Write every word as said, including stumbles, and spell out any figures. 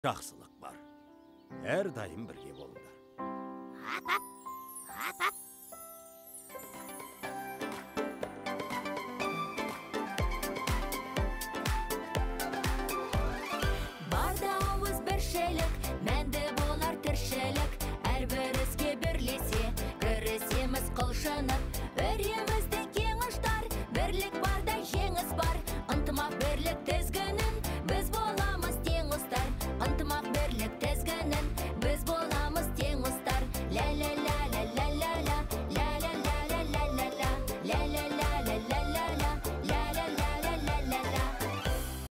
жақсылық бар. Әр дайым бірге болыңдар. Барда ауыз біршілік, мәнді болар тіршілік. Әрбір іске бірлесе, кірісеміз құлшынып.